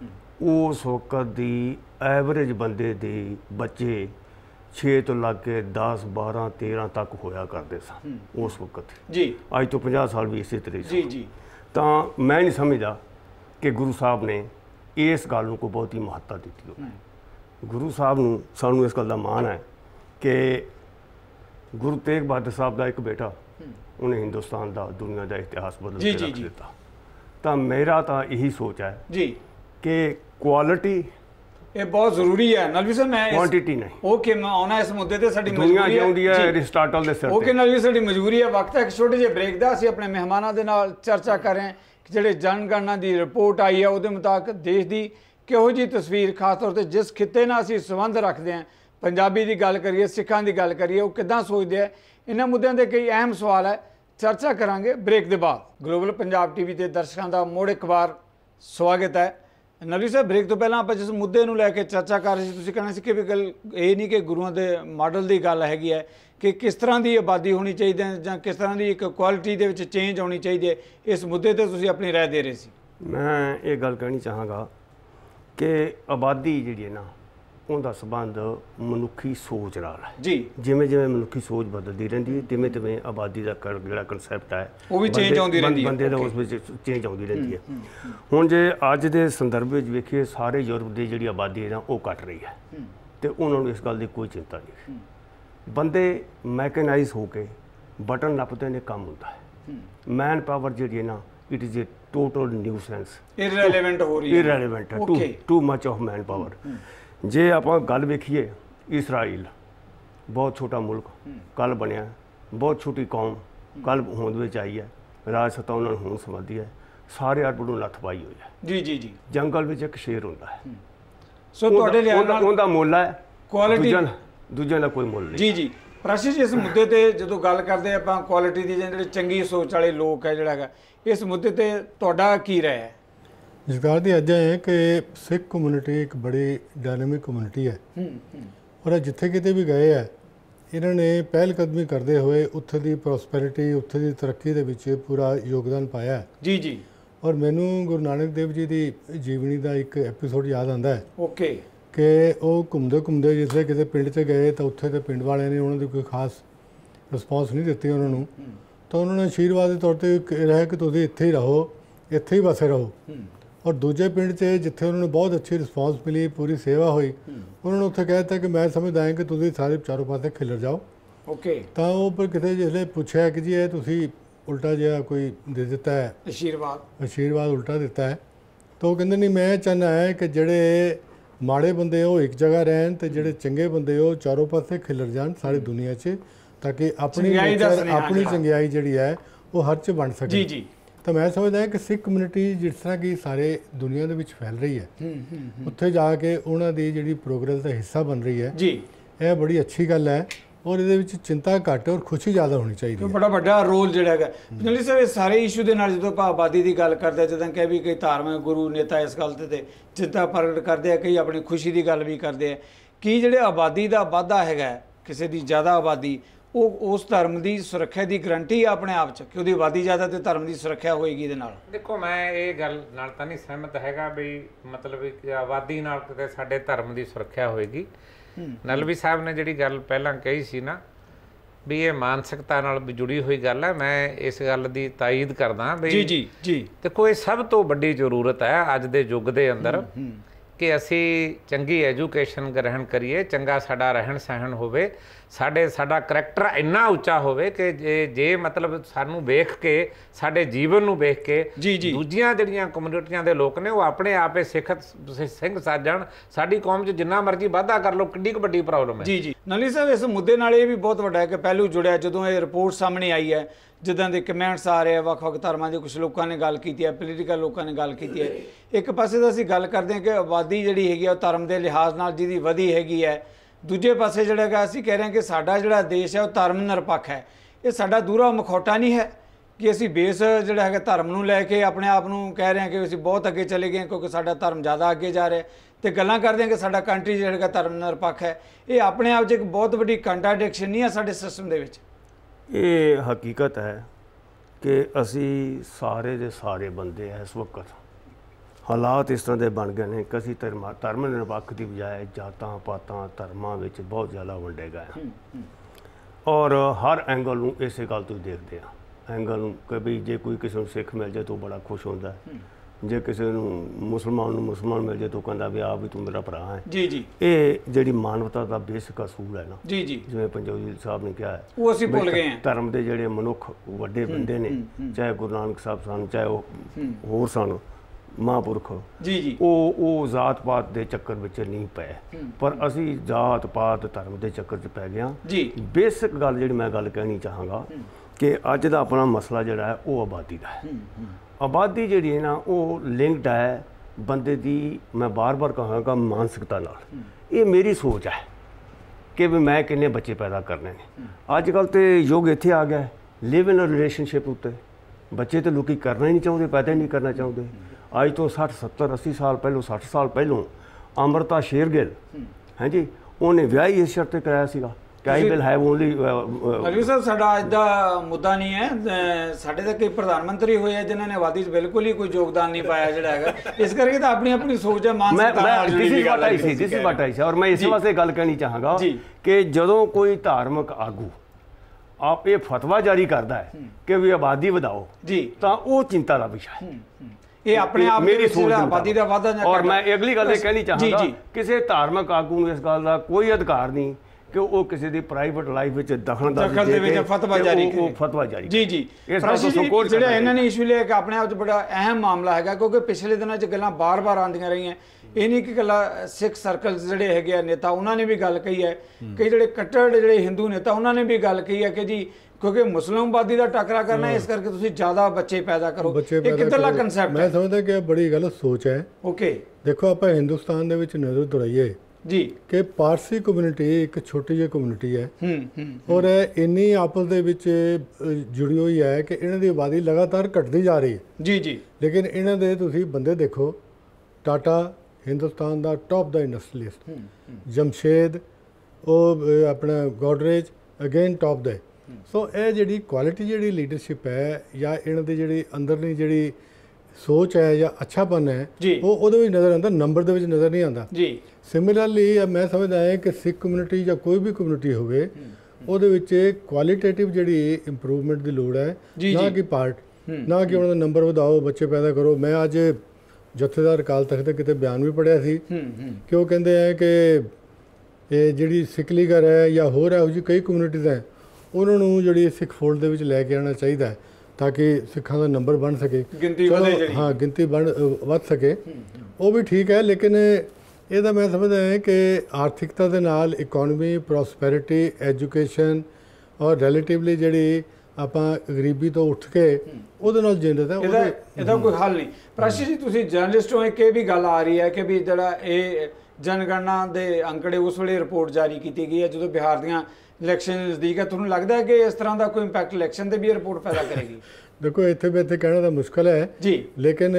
ਉਸ ਵਕਤ ਦੀ ਐਵਰੇਜ ਬੰਦੇ ਦੇ ਬੱਚੇ ਛੇ ਤੋਂ ਲੱਗ ਕੇ ਦਸ, ਬਾਰਾਂ, ਤੇਰਾਂ ਤੱਕ ਹੋਇਆ ਕਰਦੇ ਸਨ ਉਸ ਵਕਤ ਜੀ। ਅੱਜ ਤੋਂ ਪੰਜਾਹ ਸਾਲ ਵੀ ਇਸੇ ਤਰ੍ਹਾਂ ਜੀ ਜੀ। ਤਾਂ ਮੈਂ ਨਹੀਂ ਸਮਝਦਾ ਕਿ ਗੁਰੂ ਸਾਹਿਬ ਨੇ ਇਸ ਗੱਲ ਨੂੰ ਕੋਈ ਬਹੁਤੀ ਮਹੱਤਤਾ ਦਿੱਤੀ ਹੋਵੇ। ਗੁਰੂ ਸਾਹਿਬ ਨੂੰ, ਸਾਨੂੰ ਇਸ ਗੱਲ ਦਾ ਮਾਣ ਹੈ ਕਿ ਗੁਰੂ ਤੇਗ ਬਹਾਦਰ ਸਾਹਿਬ ਦਾ ਇੱਕ ਬੇਟਾ, ਉਹਨੇ ਹਿੰਦੁਸਤਾਨ ਦਾ ਦੁਨੀਆ ਦਾ ਇਤਿਹਾਸ ਬਦਲ ਕੇ ਰੱਖ ਦਿੱਤਾ। ਤਾਂ ਮੇਰਾ ਤਾਂ ਇਹੀ ਸੋਚ ਹੈ ਜੀ ਕਿ ਕੁਆਲਿਟੀ ਇਹ ਬਹੁਤ ਜ਼ਰੂਰੀ ਹੈ। ਨਲਵੀ ਸਾਹਿਬ ਮੈਂ ਕੁਆਂਟੀਟੀ ਨਹੀਂ, ਓਕੇ ਮੈਂ ਆਉਣਾ ਇਸ ਮੁੱਦੇ ਤੇ, ਸਾਡੀ ਦੁਨੀਆ ਚਾਹੁੰਦੀ ਹੈ ਅਰਿਸਟਾਟਲ ਦੇ ਸਿਰ ਤੇ। ਓਕੇ ਨਲਵੀ, ਸਾਡੀ ਮਜਬੂਰੀ ਹੈ, ਵਕਤ ਹੈ ਇੱਕ ਛੋਟੇ ਜਿਹੇ ਬ੍ਰੇਕ ਦਾ। ਅਸੀਂ ਆਪਣੇ ਮਹਿਮਾਨਾਂ ਦੇ ਨਾਲ ਚਰਚਾ ਕਰ ਰਹੇ ਹਾਂ ਕਿ ਜਿਹੜੇ ਜਨਗਣਨਾ ਦੀ ਰਿਪੋਰਟ ਆਈ ਹੈ ਉਹਦੇ ਮੁਤਾਬਕ ਦੇਸ਼ ਦੀ ਕਿਹੋ ਜਿਹੀ ਤਸਵੀਰ, ਖਾਸ ਤੌਰ ਤੇ ਜਿਸ ਖਿੱਤੇ ਨਾਲ ਅਸੀਂ ਸੰਬੰਧ ਰੱਖਦੇ ਹਾਂ, ਪੰਜਾਬੀ ਦੀ ਗੱਲ ਕਰੀਏ, ਸਿੱਖਾਂ ਦੀ ਗੱਲ ਕਰੀਏ, ਉਹ ਕਿੱਦਾਂ ਸੋਚਦੇ ਆ। ਇਹਨਾਂ ਮੁੱਦਿਆਂ ਦੇ ਕਈ ਅਹਿਮ ਸਵਾਲ ਹੈ, ਚਰਚਾ ਕਰਾਂਗੇ ਬ੍ਰੇਕ ਦੇ ਬਾਅਦ। ਗਲੋਬਲ ਪੰਜਾਬ ਟੀਵੀ ਦੇ ਦਰਸ਼ਕਾਂ ਦਾ ਮੁੜ ਇੱਕ ਵਾਰ ਸਵਾਗਤ ਹੈ। ਨਲਵੀ ਸਾਹਿਬ, ਬ੍ਰੇਕ ਤੋਂ ਪਹਿਲਾਂ ਆਪਾਂ ਜਿਸ ਮੁੱਦੇ ਨੂੰ ਲੈ ਕੇ ਚਰਚਾ ਕਰ ਰਹੇ ਸੀ, ਤੁਸੀਂ ਕਹਿਣਾ ਸੀ ਕਿ ਵੀ ਗੱਲ ਇਹ ਨਹੀਂ ਕਿ ਗੁਰੂਆਂ ਦੇ ਮਾਡਲ ਦੀ ਗੱਲ ਹੈਗੀ ਹੈ ਕਿ ਕਿਸ ਤਰ੍ਹਾਂ ਦੀ ਆਬਾਦੀ ਹੋਣੀ ਚਾਹੀਦੀ ਹੈ ਜਾਂ ਕਿਸ ਤਰ੍ਹਾਂ ਦੀ ਇੱਕ ਕੁਆਲਿਟੀ ਦੇ ਵਿੱਚ ਚੇਂਜ ਆਉਣੀ ਚਾਹੀਦੀ ਹੈ। ਇਸ ਮੁੱਦੇ ਤੇ ਤੁਸੀਂ ਆਪਣੀ ਰਾਏ ਦੇ ਰਹੇ ਸੀ। ਮੈਂ ਇਹ ਗੱਲ ਕਹਿਣੀ ਚਾਹਾਂਗਾ ਕਿ ਆਬਾਦੀ ਜਿਹੜੀ ਹੈ ਨਾ, ਉਹਦਾ ਸੰਬੰਧ ਮਨੁੱਖੀ ਸੋਚ ਨਾਲ ਹੈ ਜੀ। ਜਿਵੇਂ ਜਿਵੇਂ ਮਨੁੱਖੀ ਸੋਚ ਬਦਲਦੀ ਰਹਿੰਦੀ ਹੈ, ਤਿਵੇਂ ਤਿਵੇਂ ਆਬਾਦੀ ਦਾ ਜਿਹੜਾ ਕਨਸੈਪਟ ਹੈ ਉਹ ਵੀ ਚੇਂਜ ਆਉਂਦੀ ਰਹਿੰਦੀ ਹੈ, ਬੰਦੇ ਦਾ ਉਸ ਵਿੱਚ ਚੇਂਜ ਆਉਂਦੀ ਰਹਿੰਦੀ ਹੈ। ਹੁਣ ਜੇ ਅੱਜ ਦੇ ਸੰਦਰਭ ਵਿੱਚ ਵੇਖੀਏ, ਸਾਰੇ ਯੂਰਪ ਦੀ ਜਿਹੜੀ ਆਬਾਦੀ ਹੈ ਨਾ ਉਹ ਘਟ ਰਹੀ ਹੈ ਤੇ ਉਹਨਾਂ ਨੂੰ ਇਸ ਗੱਲ ਦੀ ਕੋਈ ਚਿੰਤਾ ਨਹੀਂ। ਬੰਦੇ ਮੈਕਨਾਈਜ਼ ਹੋ ਕੇ ਬਟਨ ਨੱਪਦੇ ਨੇ, ਕੰਮ ਹੁੰਦਾ ਹੈ। ਮੈਨ ਪਾਵਰ ਜਿਹੜੀ ਹੈ ਨਾ, it is a total nuisance, irrelevant ਹੋ ਰਹੀ ਹੈ, ਇਰਰੈਲੇਵੈਂਟ ਹੈ, too too much of man power. ਜੇ ਆਪਾਂ ਗੱਲ ਵੇਖੀਏ, ਇਸਰਾਈਲ ਬਹੁਤ ਛੋਟਾ ਮੁਲਕ ਕੱਲ੍ਹ ਬਣਿਆ, ਬਹੁਤ ਛੋਟੀ ਕੌਮ ਕੱਲ੍ਹ ਹੋਂਦ ਵਿੱਚ ਆਈ ਹੈ, ਰਾਜ ਸੱਤਾ ਉਹਨਾਂ ਨੂੰ ਹੁਣ ਸਮਝਦੀ ਹੈ, ਸਾਰੇ ਅਰਬ ਨੂੰ ਨੱਥ ਪਾਈ ਹੋਈ ਹੈ ਜੀ ਜੀ ਜੀ। ਜੰਗਲ ਵਿੱਚ ਇੱਕ ਸ਼ੇਰ ਹੁੰਦਾ ਹੈ, ਸੋ ਤੁਹਾਡੇ ਲਈ ਉਹਦਾ ਮੁੱਲ ਹੈ ਕੁਆਲਿਟੀ, ਦੂਜਿਆਂ ਦਾ ਕੋਈ ਮੁੱਲ ਨਹੀਂ ਜੀ ਜੀ। ਪ੍ਰਾਸ਼ੀ ਜੀ, ਇਸ ਮੁੱਦੇ ਤੇ ਜਦੋਂ ਗੱਲ ਕਰਦੇ ਆਪਾਂ ਕੁਆਲਿਟੀ ਦੀ, ਜਿਹੜੇ ਚੰਗੀ ਸੋਚ ਵਾਲੇ ਲੋਕ ਹੈ ਜਿਹੜਾ ਹੈਗਾ, ਇਸ ਮੁੱਦੇ ਤੇ ਤੁਹਾਡਾ ਕੀ ਰਾਏ ਹੈ? ਜਸਕਾਰ ਦੀ ਅੱਜ ਹੈ ਕਿ ਸਿੱਖ ਕਮਿਊਨਿਟੀ ਇੱਕ ਬੜੀ ਡਾਇਨਾਮਿਕ ਕਮਿਊਨਿਟੀ ਹੈ ਔਰ ਜਿੱਥੇ ਕਿਤੇ ਵੀ ਗਏ ਹੈ, ਇਹਨਾਂ ਨੇ ਪਹਿਲ ਕਦਮੀ ਕਰਦੇ ਹੋਏ ਉੱਥੇ ਦੀ ਪ੍ਰੋਸਪੈਰਿਟੀ, ਉੱਥੇ ਦੀ ਤਰੱਕੀ ਦੇ ਵਿੱਚ ਪੂਰਾ ਯੋਗਦਾਨ ਪਾਇਆ ਜੀ ਜੀ। ਔਰ ਮੈਨੂੰ ਗੁਰੂ ਨਾਨਕ ਦੇਵ ਜੀ ਦੀ ਜੀਵਨੀ ਦਾ ਇੱਕ ਐਪੀਸੋਡ ਯਾਦ ਆਉਂਦਾ ਹੈ ਓਕੇ ਕਿ ਉਹ ਘੁੰਮਦੇ ਘੁੰਮਦੇ ਜਿਸਲੇ ਕਿਸੇ ਪਿੰਡ 'ਚ ਗਏ ਤਾਂ ਉੱਥੇ ਦੇ ਪਿੰਡ ਵਾਲਿਆਂ ਨੇ ਉਹਨਾਂ ਦੀ ਕੋਈ ਖਾਸ ਰਿਸਪੌਂਸ ਨਹੀਂ ਦਿੱਤੀ ਉਹਨਾਂ ਨੂੰ, ਤਾਂ ਉਹਨਾਂ ਨੇ ਆਸ਼ੀਰਵਾਦ ਦੇ ਤੌਰ 'ਤੇ ਰਿਹਾ ਕਿ ਤੁਸੀਂ ਇੱਥੇ ਹੀ ਰਹੋ, ਇੱਥੇ ਹੀ ਵਸੇ ਰਹੋ। ਔਰ ਦੂਜੇ ਪਿੰਡ 'ਚ ਜਿੱਥੇ ਉਹਨਾਂ ਨੂੰ ਬਹੁਤ ਅੱਛੀ ਰਿਸਪੌਂਸ ਮਿਲੀ, ਪੂਰੀ ਸੇਵਾ ਹੋਈ, ਉਹਨਾਂ ਨੂੰ ਉੱਥੇ ਕਹਿ ਦਿੱਤਾ ਕਿ ਮੈਂ ਸਮਝਦਾ ਹਾਂ ਕਿ ਤੁਸੀਂ ਸਾਰੇ ਚਾਰੋਂ ਪਾਸੇ ਖਿਲਰ ਜਾਓ ਓਕੇ। ਤਾਂ ਉਹ ਪਰ ਕਿਤੇ ਜਿਸਲੇ ਪੁੱਛਿਆ ਕਿ ਜੀ ਇਹ ਤੁਸੀਂ ਉਲਟਾ ਜਿਹਾ ਕੋਈ ਦੇ ਦਿੱਤਾ ਹੈ ਆਸ਼ੀਰਵਾਦ, ਆਸ਼ੀਰਵਾਦ ਉਲਟਾ ਦਿੱਤਾ ਹੈ, ਤਾਂ ਉਹ ਕਹਿੰਦੇ ਨਹੀਂ, ਮੈਂ ਚਾਹੁੰਦਾ ਹੈ ਕਿ ਜਿਹੜੇ ਮਾੜੇ ਬੰਦੇ ਉਹ ਇੱਕ ਜਗ੍ਹਾ ਰਹਿਣ ਤੇ ਜਿਹੜੇ ਚੰਗੇ ਬੰਦੇ ਉਹ ਚਾਰੋਂ ਪਾਸੇ ਖਿਲਰ ਜਾਣ ਸਾਰੀ ਦੁਨੀਆ 'ਚ, ਤਾਂ ਕਿ ਆਪਣੀ ਆਪਣੀ ਚੰਗਿਆਈ ਜਿਹੜੀ ਹੈ ਉਹ ਹਰ 'ਚ ਬਣ ਸਕੇ ਜੀ ਜੀ। ਤਾਂ ਮੈਂ ਸਮਝਦਾ ਹਾਂ ਕਿ ਸਿੱਖ ਕਮਿਊਨਿਟੀ ਜਿਸ ਤਰ੍ਹਾਂ ਕਿ ਸਾਰੇ ਦੁਨੀਆ ਦੇ ਵਿੱਚ ਫੈਲ ਰਹੀ ਹੈ, ਉੱਥੇ ਜਾ ਕੇ ਉਹਨਾਂ ਦੀ ਜਿਹੜੀ ਪ੍ਰੋਗਰੈਸ ਦਾ ਹਿੱਸਾ ਬਣ ਰਹੀ ਹੈ ਜੀ, ਇਹ ਬੜੀ ਅੱਛੀ ਗੱਲ ਹੈ। ਔਰ ਇਹਦੇ ਵਿੱਚ ਚਿੰਤਾ ਘੱਟ ਔਰ ਖੁਸ਼ੀ ਜ਼ਿਆਦਾ ਹੋਣੀ ਚਾਹੀਦੀ ਹੈ। ਬੜਾ ਵੱਡਾ ਰੋਲ ਜਿਹੜਾ ਹੈਗਾ ਜਨਰਲੀ ਸਰ, ਇਹ ਸਾਰੇ ਇਸ਼ੂ ਦੇ ਨਾਲ ਜਦੋਂ ਆਪਾਂ ਆਬਾਦੀ ਦੀ ਗੱਲ ਕਰਦੇ ਹਾਂ, ਜਦੋਂ ਕਿ ਵੀ ਕਈ ਧਾਰਮਿਕ ਗੁਰੂ ਨੇਤਾ ਇਸ ਗੱਲ ਤੇ ਚਿੰਤਾ ਪ੍ਰਗਟ ਕਰਦੇ ਆ, ਕਈ ਆਪਣੀ ਖੁਸ਼ੀ ਦੀ ਗੱਲ ਵੀ ਕਰਦੇ ਆ ਕਿ ਜਿਹੜੇ ਆਬਾਦੀ ਦਾ ਵਾਧਾ ਹੈਗਾ, ਕਿਸੇ ਦੀ ਜ਼ਿਆਦਾ ਆਬਾਦੀ, ਉਹ ਉਸ ਧਰਮ ਦੀ ਸੁਰੱਖਿਆ ਦੀ ਗਰੰਟੀ ਆ ਆਪਣੇ ਆਪ 'ਚ ਕਿ ਉਹਦੀ ਆਬਾਦੀ ਜ਼ਿਆਦਾ ਤੇ ਧਰਮ ਦੀ ਸੁਰੱਖਿਆ ਹੋਏਗੀ ਇਹਦੇ ਨਾਲ? ਦੇਖੋ, ਮੈਂ ਇਹ ਗੱਲ ਨਾਲ ਤਾਂ ਨਹੀਂ ਸਹਿਮਤ ਹੈਗਾ ਵੀ ਮਤਲਬ ਕਿ ਆਬਾਦੀ ਨਾਲ ਕਿਤੇ ਸਾਡੇ ਧਰਮ ਦੀ ਸੁਰੱਖਿਆ ਹੋਏਗੀ। ਨਲਵੀ ਸਾਹਿਬ ਨੇ ਜਿਹੜੀ ਗੱਲ ਪਹਿਲਾਂ ਕਹੀ ਸੀ ਨਾ ਵੀ ਇਹ ਮਾਨਸਿਕਤਾ ਨਾਲ ਵੀ ਜੁੜੀ ਹੋਈ ਗੱਲ ਹੈ, ਮੈਂ ਇਸ ਗੱਲ ਦੀ ਤਾਇਦ ਕਰਦਾ ਵੀ ਜੀ ਜੀ ਜੀ। ਦੇਖੋ, ਇਹ ਸਭ ਤੋਂ ਵੱਡੀ ਜ਼ਰੂਰਤ ਹੈ ਅੱਜ ਦੇ ਯੁੱਗ ਦੇ ਅੰਦਰ ਕਿ ਅਸੀਂ ਚੰਗੀ ਐਜੂਕੇਸ਼ਨ ਗ੍ਰਹਿਣ ਕਰੀਏ, ਚੰਗਾ ਸਾਡਾ ਰਹਿਣ ਸਹਿਣ ਹੋਵੇ, ਸਾਡੇ ਸਾਡਾ ਕਰੈਕਟਰ ਇੰਨਾ ਉੱਚਾ ਹੋਵੇ ਕਿ ਜੇ ਜੇ ਮਤਲਬ ਸਾਨੂੰ ਵੇਖ ਕੇ, ਸਾਡੇ ਜੀਵਨ ਨੂੰ ਵੇਖ ਕੇ ਦੂਜੀਆਂ ਜਿਹੜੀਆਂ ਕਮਿਊਨਿਟੀਆਂ ਦੇ ਲੋਕ ਨੇ ਉਹ ਆਪਣੇ ਆਪੇ ਸਿੱਖ ਸਿੰਘ ਸਾਜਣ, ਸਾਡੀ ਕੌਮ 'ਚ ਜਿੰਨਾ ਮਰਜ਼ੀ ਵਾਧਾ ਕਰ ਲਓ, ਕਿੱਡੀ ਕੁ ਵੱਡੀ ਪ੍ਰੋਬਲਮ ਹੈ ਜੀ ਜੀ। ਨਲੀ ਸਾਹਿਬ, ਇਸ ਮੁੱਦੇ ਨਾਲ ਇਹ ਵੀ ਬਹੁਤ ਵੱਡਾ ਹੈ ਕਿ ਪਹਿਲੂ ਜੁੜਿਆ ਜਦੋਂ ਇਹ ਰਿਪੋਰਟ ਸਾਹਮਣੇ ਆਈ ਹੈ, ਜਿੱਦਾਂ ਦੇ ਕਮੈਂਟਸ ਆ ਰਹੇ ਆ, ਵੱਖ ਵੱਖ ਧਰਮਾਂ ਦੇ ਕੁਝ ਲੋਕਾਂ ਨੇ ਗੱਲ ਕੀਤੀ ਹੈ, ਪੋਲੀਟੀਕਲ ਲੋਕਾਂ ਨੇ ਗੱਲ ਕੀਤੀ ਹੈ। ਇੱਕ ਪਾਸੇ ਤਾਂ ਅਸੀਂ ਗੱਲ ਕਰਦੇ ਹਾਂ ਕਿ ਆਬਾਦੀ ਜਿਹੜੀ ਹੈਗੀ ਆ ਉਹ ਧਰਮ ਦੇ ਲਿਹਾਜ਼ ਨਾਲ ਜਿਹਦੀ ਵਧੀ ਹੈਗੀ ਹੈ, ਦੂਜੇ ਪਾਸੇ ਜਿਹੜਾ ਹੈਗਾ ਅਸੀਂ ਕਹਿ ਰਹੇ ਹਾਂ ਕਿ ਸਾਡਾ ਜਿਹੜਾ ਦੇਸ਼ ਹੈ ਉਹ ਧਰਮ ਨਿਰਪੱਖ ਹੈ। ਇਹ ਸਾਡਾ ਦੂਰਾ ਮਖੌਟਾ ਨਹੀਂ ਹੈ ਕਿ ਅਸੀਂ ਬੇਸ ਜਿਹੜਾ ਹੈਗਾ ਧਰਮ ਨੂੰ ਲੈ ਕੇ ਆਪਣੇ ਆਪ ਨੂੰ ਕਹਿ ਰਹੇ ਹਾਂ ਕਿ ਅਸੀਂ ਬਹੁਤ ਅੱਗੇ ਚਲੇ ਗਏ ਕਿਉਂਕਿ ਸਾਡਾ ਧਰਮ ਜ਼ਿਆਦਾ ਅੱਗੇ ਜਾ ਰਿਹਾ, ਤੇ ਗੱਲਾਂ ਕਰਦੇ ਹਾਂ ਕਿ ਸਾਡਾ ਕੰਟਰੀ ਜਿਹੜਾ ਹੈਗਾ ਧਰਮ ਨਿਰਪੱਖ ਹੈ। ਇਹ ਆਪਣੇ ਆਪ 'ਚ ਇੱਕ ਬਹੁਤ ਵੱਡੀ ਕੰਟਰਾਡਿਕਸ਼ਨ ਨਹੀਂ ਹੈ ਸਾਡੇ ਸਿਸਟਮ ਦੇ ਵਿੱਚ। ਇਹ ਹਕੀਕਤ ਹੈ ਕਿ ਅਸੀਂ ਸਾਰੇ ਦੇ ਸਾਰੇ ਬੰਦੇ ਇਸ ਵਕਤ ਹਾਲਾਤ ਇਸ ਤਰ੍ਹਾਂ ਦੇ ਬਣ ਗਏ ਨੇ ਕਿ ਅਸੀਂ ਧਰਮ ਧਰਮ ਨਿਰਪੱਖ ਦੀ ਬਜਾਏ ਜਾਤਾਂ ਪਾਤਾਂ ਧਰਮਾਂ ਵਿੱਚ ਬਹੁਤ ਜ਼ਿਆਦਾ ਵੰਡੇ ਗਏ ਔਰ ਹਰ ਐਂਗਲ ਨੂੰ ਇਸੇ ਗੱਲ ਤੋਂ ਦੇਖਦੇ ਆ, ਐਂਗਲ ਨੂੰ ਕਿ ਵੀ ਜੇ ਕੋਈ ਕਿਸੇ ਨੂੰ ਸਿੱਖ ਮਿਲ ਜਾਏ ਤਾਂ ਉਹ ਬੜਾ ਖੁਸ਼ ਹੁੰਦਾ ਹੈ, ਜੇ ਕਿਸੇ ਨੂੰ ਮੁਸਲਮਾਨ ਨੂੰ ਮੁਸਲਮਾਨ ਮਿਲ ਜੇ ਤਾਂ ਕਹਿੰਦਾ ਵੀ ਆ ਵੀ ਤੂੰ ਮੇਰਾ ਭਰਾ ਹੈ। ਜੀ ਜੀ ਇਹ ਜਿਹੜੀ ਮਾਨਵਤਾ ਦਾ ਬੇਸਿਕ ਅਸੂਲ ਹੈ ਨਾ, ਜੀ ਜੀ ਜਿਵੇਂ ਪੰਜੋਜੀ ਸਾਹਿਬ ਨੇ ਕਿਹਾ ਹੈ, ਉਹ ਅਸੀਂ ਭੁੱਲ ਗਏ ਹਾਂ। ਧਰਮ ਦੇ ਜਿਹੜੇ ਮਨੁੱਖ ਵੱਡੇ ਬੰਦੇ ਨੇ, ਚਾਹੇ ਗੁਰੂ ਨਾਨਕ ਸਾਹਿਬ ਸਨ, ਚਾਹੇ ਉਹ ਹੋਰ ਸਨ ਮਹਾਂਪੁਰਖ, ਜੀ ਜੀ ਉਹ ਉਹ ਜ਼ਾਤ ਪਾਤ ਦੇ ਚੱਕਰ ਵਿੱਚ ਨਹੀਂ ਪਏ, ਪਰ ਅਸੀਂ ਜ਼ਾਤ ਪਾਤ ਧਰਮ ਦੇ ਚੱਕਰ 'ਚ ਪੈ ਗਏ ਜੀ। ਬੇਸਿਕ ਗੱਲ ਜਿਹੜੀ ਮੈਂ ਗੱਲ ਕਹਿਣੀ ਚਾਹਾਂਗਾ ਕਿ ਅੱਜ ਦਾ ਆਪਣਾ ਮਸਲਾ ਜਿਹੜਾ ਹੈ ਉਹ ਆਬਾਦੀ ਦਾ ਹੈ। ਆਬਾਦੀ ਜਿਹੜੀ ਹੈ ਨਾ ਉਹ ਲਿੰਕਡ ਹੈ ਬੰਦੇ ਦੀ, ਮੈਂ ਬਾਰ-ਬਾਰ ਕਹਾਂਗਾ, ਮਾਨਸਿਕਤਾ ਨਾਲ। ਇਹ ਮੇਰੀ ਸੋਚ ਹੈ ਕਿ ਵੀ ਮੈਂ ਕਿੰਨੇ ਬੱਚੇ ਪੈਦਾ ਕਰਨੇ ਨੇ। ਅੱਜ ਕੱਲ੍ਹ ਤੇ ਯੁੱਗ ਇੱਥੇ ਆ ਗਿਆ ਲਿਵ ਇਨ ਅ ਰਿਲੇਸ਼ਨਸ਼ਿਪ ਉੱਤੇ। ਬੱਚੇ ਤਾਂ ਲੋਕੀ ਕਰਨਾ ਹੀ ਨਹੀਂ ਚਾਹੁੰਦੇ, ਪੈਦਾ ਹੀ ਨਹੀਂ ਕਰਨਾ ਚਾਹੁੰਦੇ। ਅੱਜ ਤੋਂ ਸੱਠ ਸੱਤਰ ਅੱਸੀ ਸਾਲ ਪਹਿਲੋਂ, ਸੱਠ ਸਾਲ ਪਹਿਲੋਂ ਅੰਮ੍ਰਿਤਾ ਸ਼ੇਰਗਿੱਲ ਹੈ ਜੀ, ਉਹਨੇ ਵਿਆਹ ਹੀ ਇਸ ਸ਼ਰਤ ਤੇ ਕਰਾਇਆ ਸੀਗਾ ਕਿ I will have only. Malvi Sahib, ਸਾਡਾ ਅੱਜ ਦਾ ਮੁੱਦਾ ਨਹੀਂ ਹੈ। ਸਾਡੇ ਤਾਂ ਕਈ ਪ੍ਰਧਾਨ ਮੰਤਰੀ ਹੋਏ ਆ ਜਿਨ੍ਹਾਂ ਨੇ ਆਬਾਦੀ 'ਚ ਬਿਲਕੁਲ ਹੀ ਕੋਈ ਯੋਗਦਾਨ ਨਹੀਂ ਪਾਇਆ ਜਿਹੜਾ ਹੈਗਾ। ਇਸ ਕਰਕੇ ਤਾਂ ਆਪਣੀ ਆਪਣੀ ਸੋਚ ਹੈ, ਮਾਨਸਿਕਤਾ ਨਾਲ ਜੁੜੀ ਹੋਈ ਗੱਲ ਹੈ। This is what I say. ਔਰ ਮੈਂ ਇਸੇ ਵਾਸਤੇ ਗੱਲ ਕਹਿਣੀ ਚਾਹਾਂਗਾ ਕਿ ਜਦੋਂ ਕੋਈ ਧਾਰਮਿਕ ਆਗੂ ਆਪ ਇਹ ਫਤਵਾ ਜਾਰੀ ਕਰਦਾ ਹੈ ਕਿ ਵੀ ਆਬਾਦੀ ਵਧਾਓ ਜੀ, ਤਾਂ ਉਹ ਚਿੰਤਾ ਦਾ ਵਿਸ਼ਾ ਹੈ। ਇਹ ਆਪਣੇ ਆਪ ਮੇਰੀ ਸੋਚ ਆਬਾਦੀ ਦਾ ਵਾਧਾ ਜਾਂ ਔਰ ਮੈਂ ਅਗਲੀ ਗੱਲ ਇਹ ਕਹਿਣੀ ਚਾਹਾਂਗਾ, ਕਿਸੇ ਧਾਰਮਿਕ ਆਗੂ ਨੂੰ ਇਸ ਗੱਲ ਦਾ ਕੋਈ ਅਧਿਕਾਰ ਨਹੀਂ ਕਿ ਉਹ ਕਿਸੇ ਦੀ ਪ੍ਰਾਈਵੇਟ ਲਾਈਫ ਵਿੱਚ ਦਖਲਅੰਦਾਜ਼ੀ ਦੇ ਕੇ ਫਤਵਾ ਜਾਰੀ ਕਰੇ। ਉਹ ਫਤਵਾ ਜਾਰੀ ਜੀ ਜੀ ਜਿਹੜਾ ਇਹਨਾਂ ਨੇ ਇਸ਼ੂ ਲਿਆ ਕਿ ਆਪਣੇ ਆਪ 'ਚ ਬੜਾ ਅਹਿਮ ਮਾਮਲਾ ਹੈਗਾ, ਕਿਉਂਕਿ ਪਿਛਲੇ ਦਿਨਾਂ 'ਚ ਗੱਲਾਂ ਬਾਰ-ਬਾਰ ਆਉਂਦੀਆਂ ਰਹੀਆਂ। ਇਹ ਨਹੀਂ ਕਿ ਗੱਲਾਂ ਸਿੱਖ ਸਰਕਲ ਜਿਹੜੇ ਹੈਗੇ ਆ ਨੇਤਾ, ਉਹਨਾਂ ਨੇ ਵੀ ਗੱਲ ਕਹੀ ਹੈ, ਕਈ ਜਿਹੜੇ ਕੱਟੜ ਜਿਹੜੇ ਹਿੰਦੂ ਨੇਤਾ ਉਹਨਾਂ ਨੇ ਵੀ ਗੱਲ ਕਹੀ ਹੈ ਕਿ ਜੀ ਕਿਉਂਕਿ ਮੁਸਲਿਮ ਆਬਾਦੀ ਦਾ ਟੱਕਰਾ ਕਰਨਾ, ਇਸ ਕਰਕੇ ਤੁਸੀਂ ਜ਼ਿਆਦਾ ਬੱਚੇ ਪੈਦਾ ਕਰੋ। ਇਹ ਕਿੱਧਰਲਾ ਕਨਸੈਪਟ ਹੈ? ਮੈਂ ਸਮਝਦਾ ਕਿ ਇਹ ਬੜੀ ਗਲਤ ਸੋਚ ਹੈ। ਓਕੇ, ਦੇਖੋ ਆਪਾਂ ਹਿੰਦੁਸਤਾਨ ਦੇ ਵਿੱਚ ਨਜ਼ਰ ਦੌੜਾਈਏ ਜੀ ਕਿ ਪਾਰਸੀ ਕਮਿਊਨਿਟੀ ਇੱਕ ਛੋਟੀ ਜਿਹੀ ਕਮਿਊਨਿਟੀ ਹੈ ਹੂੰ ਹੂੰ ਔਰ ਇੰਨੀ ਆਪਸ ਦੇ ਵਿੱਚ ਜੁੜੀ ਹੋਈ ਹੈ ਕਿ ਇਹਨਾਂ ਦੀ ਆਬਾਦੀ ਲਗਾਤਾਰ ਘਟਦੀ ਜਾ ਰਹੀ ਹੈ। ਜੀ ਜੀ ਲੇਕਿਨ ਇਹਨਾਂ ਦੇ ਤੁਸੀਂ ਬੰਦੇ ਦੇਖੋ, ਟਾਟਾ ਹਿੰਦੁਸਤਾਨ ਦਾ ਟੌਪ ਦਾ ਇੰਡਸਟਰੀਲਿਸਟ, ਜਮਸ਼ੇਦ ਉਹ ਆਪਣਾ ਗੋਡਰੇਜ ਅਗੇਨ ਟੌਪ ਦਾ। ਸੋ ਇਹ ਜਿਹੜੀ ਕੁਆਲਿਟੀ ਜਿਹੜੀ ਲੀਡਰਸ਼ਿਪ ਹੈ ਜਾਂ ਇਹਨਾਂ ਦੀ ਜਿਹੜੀ ਅੰਦਰਲੀ ਜਿਹੜੀ ਸੋਚ ਹੈ ਜਾਂ ਅੱਛਾਪਨ ਹੈ, ਉਹ ਉਹਦੇ ਵਿੱਚ ਨਜ਼ਰ ਆਉਂਦਾ, ਨੰਬਰ ਦੇ ਵਿੱਚ ਨਜ਼ਰ ਨਹੀਂ ਆਉਂਦਾ ਜੀ। ਸਿਮਿਲਰਲੀ ਮੈਂ ਸਮਝਦਾ ਹਾਂ ਕਿ ਸਿੱਖ ਕਮਿਊਨਿਟੀ ਜਾਂ ਕੋਈ ਵੀ ਕਮਿਊਨਿਟੀ ਹੋਵੇ, ਉਹਦੇ ਵਿੱਚ ਕੁਆਲੀਟੇਟਿਵ ਜਿਹੜੀ ਇੰਪਰੂਵਮੈਂਟ ਦੀ ਲੋੜ ਹੈ, ਨਾ ਕਿ ਪਾਰਟ, ਨਾ ਕਿ ਉਹਨਾਂ ਦਾ ਨੰਬਰ ਵਧਾਓ, ਬੱਚੇ ਪੈਦਾ ਕਰੋ। ਮੈਂ ਅੱਜ ਜਥੇਦਾਰ ਅਕਾਲ ਤਖਤ ਦੇ ਕਿਤੇ ਬਿਆਨ ਵੀ ਪੜ੍ਹਿਆ ਸੀ ਕਿ ਉਹ ਕਹਿੰਦੇ ਹੈ ਕਿ ਇਹ ਜਿਹੜੀ ਸਿੱਖ ਲੀਗਰ ਹੈ ਜਾਂ ਹੋਰ ਇਹੋ ਜਿਹੀ ਕਈ ਕਮਿਊਨਿਟੀਜ਼ ਹੈ, ਉਹਨਾਂ ਨੂੰ ਜਿਹੜੀ ਸਿੱਖ ਫੋਲਡ ਦੇ ਵਿੱਚ ਲੈ ਕੇ ਆਉਣਾ ਚਾਹੀਦਾ ਹੈ ਤਾਂ ਕਿ ਸਿੱਖਾਂ ਦਾ ਨੰਬਰ ਬਣ ਸਕੇ, ਗਿਣਤੀ ਵਧੇ ਜਿਹੜੀ। ਹਾਂ, ਗਿਣਤੀ ਬਣ ਵੱਧ ਸਕੇ, ਉਹ ਵੀ ਠੀਕ ਹੈ। ਲੇਕਿਨ ਇਹਦਾ ਮੈਂ ਸਮਝਦਾ ਹਾਂ ਕਿ ਆਰਥਿਕਤਾ ਦੇ ਨਾਲ ਇਕੋਨਮੀ, ਪ੍ਰੋਸਪੈਰਿਟੀ, ਐਜੂਕੇਸ਼ਨ ਔਰ ਰਿਲੇਟਿਵਲੀ ਜਿਹੜੀ ਆਪਾਂ ਗਰੀਬੀ ਤੋਂ ਉੱਠ ਕੇ ਉਹਦੇ ਨਾਲ ਜਿੰਦਤ ਹੈ, ਇਹਦਾ ਇਹਦਾ ਕੋਈ ਹੱਲ ਨਹੀਂ। ਪ੍ਰਾਸ਼ੀ ਜੀ, ਤੁਸੀਂ ਜਰਨਲਿਸਟ ਹੋ, ਇੱਕ ਇਹ ਵੀ ਗੱਲ ਆ ਰਹੀ ਹੈ ਕਿ ਵੀ ਜਿਹੜਾ ਇਹ ਜਨਗਣਨਾ ਦੇ ਅੰਕੜੇ ਉਸ ਵੇਲੇ ਰਿਪੋਰਟ ਜਾਰੀ ਕੀਤੀ ਗਈ ਹੈ ਜਦੋਂ ਬਿਹਾਰ ਦੀਆਂ ਇਲੈਕਸ਼ਨ ਨਜ਼ਦੀਕ ਹੈ। ਤੁਹਾਨੂੰ ਲੱਗਦਾ ਹੈ ਕਿ ਇਸ ਤਰ੍ਹਾਂ ਦਾ ਕੋਈ ਇੰਪੈਕਟ ਇਲੈਕਸ਼ਨ ਤੇ ਵੀ ਰਿਪੋਰਟ ਪੈਦਾ ਕਰੇਗੀ? ਦੇਖੋ, ਇੱਥੇ ਵੀ ਇੱਥੇ ਕਹਿਣਾ ਤਾਂ ਮੁਸ਼ਕਲ ਹੈ ਜੀ, ਲੇਕਿਨ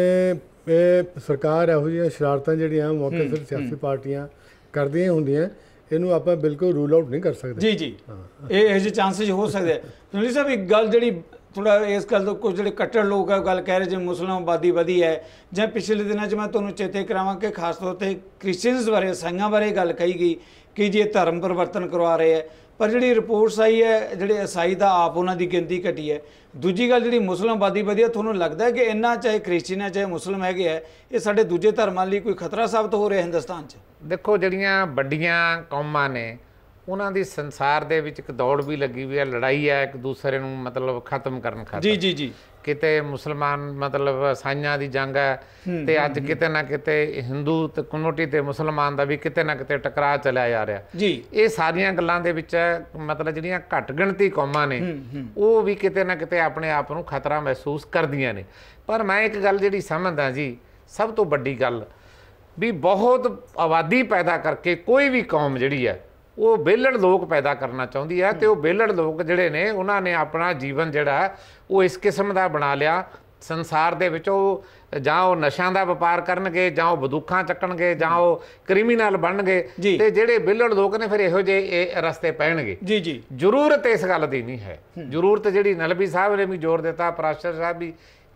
ਇਹ ਸਰਕਾਰ ਇਹੋ ਜਿਹੀਆਂ ਸ਼ਰਾਰਤਾਂ ਜਿਹੜੀਆਂ ਮੌਕੇ ਸਿਰ ਸਿਆਸੀ ਪਾਰਟੀਆਂ ਕਰਦੀਆਂ ਹੁੰਦੀਆਂ, ਇਹਨੂੰ ਆਪਾਂ ਬਿਲਕੁਲ ਰੂਲ ਆਊਟ ਨਹੀਂ ਕਰ ਸਕਦੇ। ਜੀ ਜੀ, ਇਹ ਇਹੋ ਜਿਹੇ ਚਾਂਸਸ ਹੋ ਸਕਦੇ ਆ। ਸੁਨੀਲ ਸਾਹਿਬ, ਇੱਕ ਗੱਲ ਜਿਹੜੀ ਥੋੜਾ ਇਸ ਗੱਲ ਤੋਂ ਕੁਝ ਜਿਹੜੇ ਕੱਟੜ ਲੋਕ ਆ ਗੱਲ ਕਹਿ ਰਹੇ ਜਿਵੇਂ ਮੁਸਲਿਮ ਆਬਾਦੀ ਵਧੀ ਹੈ, ਜਾਂ ਪਿਛਲੇ ਦਿਨਾਂ 'ਚ ਮੈਂ ਤੁਹਾਨੂੰ ਚੇਤੇ ਕਰਾਵਾਂ ਕਿ ਖਾਸ ਤੌਰ 'ਤੇ ਕ੍ਰਿਸਚੀਅਨਸ ਬਾਰੇ, ਈਸਾਈਆਂ ਬਾਰੇ ਗੱਲ ਕਹੀ ਗਈ ਕਿ ਜੀ ਇਹ ਧਰਮ ਪਰਿਵਰਤਨ ਕਰਵਾ ਰਹੇ ਹੈ। ਪਰ ਜਿਹੜੀ ਰਿਪੋਰਟਸ ਆਈ ਹੈ, ਜਿਹੜੇ ਈਸਾਈ ਦਾ ਆਪ ਉਹਨਾਂ ਦੀ ਗਿਣਤੀ ਘਟੀ ਹੈ। ਦੂਜੀ ਗੱਲ ਜਿਹੜੀ ਮੁਸਲਿਮ ਆਬਾਦੀ ਵਧੀ ਹੈ, ਤੁਹਾਨੂੰ ਲੱਗਦਾ ਕਿ ਇੰਨਾ ਚਾਹੇ ਕ੍ਰਿਸਚੀਅਨ ਹੈ ਚਾਹੇ ਮੁਸਲਿਮ ਹੈਗੇ ਹੈ, ਇਹ ਸਾਡੇ ਦੂਜੇ ਧਰਮਾਂ ਲਈ ਕੋਈ ਖਤਰਾ ਸਾਬਤ ਹੋ ਰਿਹਾ ਹਿੰਦੁਸਤਾਨ 'ਚ? ਦੇਖੋ, ਜਿਹੜੀਆਂ ਵੱਡੀਆਂ ਕੌਮਾਂ ਨੇ ਉਹਨਾਂ ਦੀ ਸੰਸਾਰ ਦੇ ਵਿੱਚ ਇੱਕ ਦੌੜ ਵੀ ਲੱਗੀ ਹੋਈ ਹੈ, ਲੜਾਈ ਹੈ ਇੱਕ ਦੂਸਰੇ ਨੂੰ ਮਤਲਬ ਖਤਮ ਕਰਨ ਖਾਤਰ। ਜੀ ਜੀ ਜੀ ਕਿਤੇ ਮੁਸਲਮਾਨ ਮਤਲਬ ਈਸਾਈਆਂ ਦੀ ਜੰਗ ਹੈ, ਤੇ ਅੱਜ ਕਿਤੇ ਨਾ ਕਿਤੇ ਹਿੰਦੂ ਤੇ ਕਮਿਊਨਿਟੀ ਤੇ ਮੁਸਲਮਾਨ ਦਾ ਵੀ ਕਿਤੇ ਨਾ ਕਿਤੇ ਟਕਰਾਅ ਚੱਲਿਆ ਜਾ ਰਿਹਾ ਜੀ। ਇਹ ਸਾਰੀਆਂ ਗੱਲਾਂ ਦੇ ਵਿੱਚ ਮਤਲਬ ਜਿਹੜੀਆਂ ਘੱਟ ਗਿਣਤੀ ਕੌਮਾਂ ਨੇ ਉਹ ਵੀ ਕਿਤੇ ਨਾ ਕਿਤੇ ਆਪਣੇ ਆਪ ਨੂੰ ਖਤਰਾ ਮਹਿਸੂਸ ਕਰਦੀਆਂ ਨੇ। ਪਰ ਮੈਂ ਇੱਕ ਗੱਲ ਜਿਹੜੀ ਸਮਝਦਾ ਜੀ, ਸਭ ਤੋਂ ਵੱਡੀ ਗੱਲ ਵੀ ਬਹੁਤ ਆਬਾਦੀ ਪੈਦਾ ਕਰਕੇ ਕੋਈ ਵੀ ਕੌਮ ਜਿਹੜੀ ਹੈ ਉਹ ਵਿਹਲੜ ਲੋਕ ਪੈਦਾ ਕਰਨਾ ਚਾਹੁੰਦੀ ਹੈ, ਤੇ ਉਹ ਵਿਹਲੜ ਲੋਕ ਜਿਹੜੇ ਨੇ ਉਹਨਾਂ ਨੇ ਆਪਣਾ ਜੀਵਨ ਜਿਹੜਾ ਉਹ ਇਸ ਕਿਸਮ ਦਾ ਬਣਾ ਲਿਆ ਸੰਸਾਰ ਦੇ ਵਿੱਚ। ਉਹ ਜਾਂ ਉਹ ਨਸ਼ਿਆਂ ਦਾ ਵਪਾਰ ਕਰਨਗੇ, ਜਾਂ ਉਹ ਬੰਦੂਕਾਂ ਚੱਕਣਗੇ, ਜਾਂ ਉਹ ਕ੍ਰਿਮੀਨਲ ਬਣਨਗੇ, ਤੇ ਜਿਹੜੇ ਵਿਹਲੜ ਲੋਕ ਨੇ ਫਿਰ ਇਹੋ ਜਿਹੇ ਇਹ ਰਸਤੇ ਪੈਣਗੇ। ਜੀ ਜੀ ਜ਼ਰੂਰਤ ਇਸ ਗੱਲ ਦੀ ਨਹੀਂ ਹੈ। ਜ਼ਰੂਰਤ ਜਿਹੜੀ ਨਲਵੀ ਸਾਹਿਬ ਨੇ ਵੀ ਜ਼ੋਰ ਦਿੱਤਾ, ਪ੍ਰਾਸ਼ਰ ਸਾਹਿਬ ਵੀ,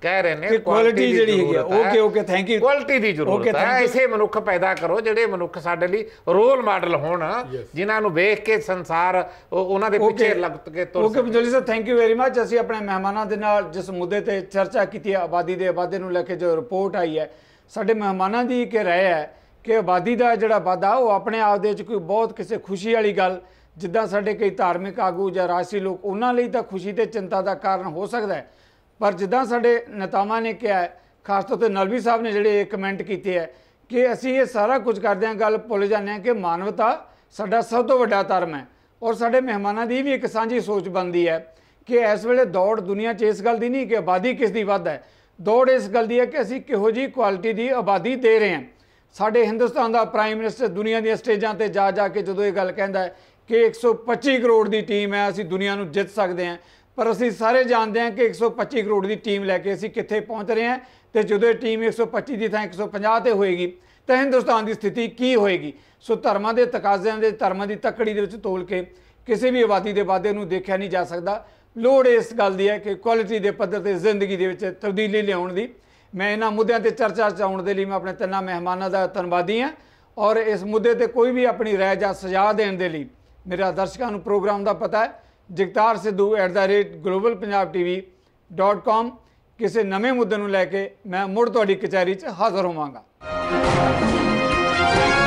ਕਹਿ ਰਹੇ ਨੇ ਕੁਆਲਿਟੀ ਜਿਹੜੀ ਹੈਗੀ okay okay thank you quality ਦੀ ਜ਼ਰੂਰਤ ਹੈ। ਐਸੇ ਮਨੁੱਖ ਪੈਦਾ ਕਰੋ ਜਿਹੜੇ ਮਨੁੱਖ ਸਾਡੇ ਲਈ ਰੋਲ ਮਾਡਲ ਹੋਣ, ਜਿਨ੍ਹਾਂ ਨੂੰ ਵੇਖ ਕੇ ਸੰਸਾਰ ਉਹਨਾਂ ਦੇ ਪਿੱਛੇ ਲੱਗ ਕੇ ਤੁਰ ਸਕੇ। Okay Jolly Sahib thank you very much. ਅਸੀਂ ਆਪਣੇ ਮਹਿਮਾਨਾਂ ਦੇ ਨਾਲ ਜਿਸ ਮੁੱਦੇ ਤੇ ਚਰਚਾ ਕੀਤੀ ਹੈ, ਆਬਾਦੀ ਦੇ ਵਾਧੇ ਨੂੰ ਲੈ ਕੇ ਜੋ ਰਿਪੋਰਟ ਆਈ ਹੈ, ਸਾਡੇ ਮਹਿਮਾਨਾਂ ਦੀ ਕਿ ਰਾਏ ਹੈ ਕਿ ਆਬਾਦੀ ਦਾ ਜਿਹੜਾ ਵਾਧਾ ਉਹ ਆਪਣੇ ਆਪ ਦੇ ਵਿੱਚ ਕੋਈ ਬਹੁਤ ਕਿਸੇ ਖੁਸ਼ੀ ਵਾਲੀ ਗੱਲ, ਜਿੱਦਾਂ ਸਾਡੇ ਕਈ ਧਾਰਮਿਕ ਆਗੂ ਜਾਂ ਰਾਜਸੀ ਲੋਕ, ਉਹਨਾਂ ਲਈ ਤਾਂ ਖੁਸ਼ੀ ਤੇ ਚਿੰਤਾ ਦਾ ਕਾਰਨ ਹੋ ਸਕਦਾ ਹੈ, ਪਰ ਜਿੱਦਾਂ ਸਾਡੇ ਨੇਤਾਵਾਂ ਨੇ ਕਿਹਾ ਹੈ, ਖਾਸ ਤੌਰ ਤੇ ਨਲਵੀ ਸਾਹਿਬ ਨੇ ਜਿਹੜੇ ਕਮੈਂਟ ਕੀਤੇ ਹੈ ਕਿ ਅਸੀਂ ਇਹ ਸਾਰਾ ਕੁਝ ਕਰਦੇ ਹਾਂ, ਗੱਲ ਭੁੱਲ ਜਾਂਦੇ ਹਾਂ ਕਿ ਮਾਨਵਤਾ ਸਾਡਾ ਸਭ ਤੋਂ ਵੱਡਾ ਧਰਮ ਹੈ। ਔਰ ਸਾਡੇ ਮਹਿਮਾਨਾਂ ਦੀ ਵੀ ਇੱਕ ਸਾਂਝੀ ਸੋਚ ਬਣਦੀ ਹੈ ਕਿ ਇਸ ਵੇਲੇ ਦੌੜ ਦੁਨੀਆ 'ਚ ਇਸ ਗੱਲ ਦੀ ਨਹੀਂ ਕਿ ਆਬਾਦੀ ਕਿਸ ਦੀ ਵੱਧ ਹੈ, ਦੌੜ ਇਸ ਗੱਲ ਦੀ ਹੈ ਕਿ ਅਸੀਂ ਕਿਹੋ ਜਿਹੀ ਕੁਆਲਿਟੀ ਦੀ ਆਬਾਦੀ ਦੇ ਰਹੇ ਹਾਂ। ਸਾਡੇ ਹਿੰਦੁਸਤਾਨ ਦਾ ਪ੍ਰਾਈਮ ਮਿਨਿਸਟਰ ਦੁਨੀਆ ਦੀਆਂ ਸਟੇਜਾਂ ਤੇ ਜਾ ਜਾ ਕੇ ਜਦੋਂ ਇਹ ਗੱਲ ਕਹਿੰਦਾ ਹੈ ਕਿ ਇੱਕ ਸੌ ਪੱਚੀ ਕਰੋੜ ਦੀ ਟੀਮ ਹੈ, ਅਸੀਂ ਦੁਨੀਆ ਨੂੰ ਜਿੱਤ ਸਕਦੇ ਹਾਂ, ਪਰ ਅਸੀਂ ਸਾਰੇ ਜਾਣਦੇ ਹਾਂ ਕਿ ਇੱਕ ਸੌ ਪੱਚੀ ਕਰੋੜ ਦੀ ਟੀਮ ਲੈ ਕੇ ਅਸੀਂ ਕਿੱਥੇ ਪਹੁੰਚ ਰਹੇ ਹਾਂ, ਤੇ ਜਦੋਂ ਇਹ ਟੀਮ ਇੱਕ ਸੌ ਪੱਚੀ ਦੀ ਥਾਂ ਇੱਕ ਸੌ ਪੰਜਾਹ ਤੇ ਹੋਏਗੀ ਤਾਂ ਹਿੰਦੁਸਤਾਨ ਦੀ ਸਥਿਤੀ ਕੀ ਹੋਏਗੀ। ਸੋ ਧਰਮਾਂ ਦੇ ਤਕਾਜ਼ਿਆਂ ਦੇ ਧਰਮਾਂ ਦੀ ਤੱਕੜੀ ਦੇ ਵਿੱਚ ਤੋਲ ਕੇ ਕਿਸੇ ਵੀ ਆਬਾਦੀ ਦੇ ਵਾਧੇ ਨੂੰ ਦੇਖਿਆ ਨਹੀਂ ਜਾ ਸਕਦਾ। ਲੋੜ ਇਸ ਗੱਲ ਦੀ ਹੈ ਕਿ ਕੁਆਲਿਟੀ ਦੇ ਪੱਧਰ ਤੇ ਜ਼ਿੰਦਗੀ ਦੇ ਵਿੱਚ ਤਬਦੀਲੀ ਲਿਆਉਣ ਦੀ। ਮੈਂ ਇਹਨਾਂ ਮੁੱਦਿਆਂ ਤੇ ਚਰਚਾ ਚਾਉਣ ਦੇ ਲਈ ਮੈਂ ਆਪਣੇ ਤਿੰਨਾਂ ਮਹਿਮਾਨਾਂ ਦਾ ਧੰਨਵਾਦੀ ਹਾਂ, ਔਰ ਇਸ ਮੁੱਦੇ ਤੇ ਕੋਈ ਵੀ ਆਪਣੀ ਰਾਏ ਜਾਂ ਸੁਝਾਅ ਦੇਣ ਦੇ ਲਈ ਮੇਰਾ ਦਰਸ਼ਕਾਂ ਨੂੰ ਪ੍ਰੋਗਰਾਮ ਦਾ ਪਤਾ ਹੈ Jagtar Sidhu at the rate global Punjab T V dot com. ਕਿਸੇ ਨਵੇਂ ਮੁੱਦੇ ਨੂੰ ਲੈ ਕੇ ਮੈਂ ਮੁੜ ਤੁਹਾਡੀ ਕਚਹਿਰੀ 'ਚ ਹਾਜ਼ਰ ਹੋਵਾਂਗਾ।